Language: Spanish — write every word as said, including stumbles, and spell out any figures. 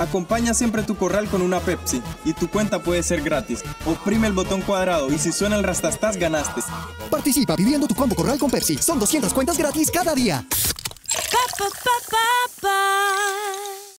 Acompaña siempre tu corral con una Pepsi y tu cuenta puede ser gratis. Oprime el botón cuadrado y si suena el rastastas, ganaste. Participa pidiendo tu combo corral con Pepsi. Son doscientas cuentas gratis cada día. Pa, pa, pa, pa, pa.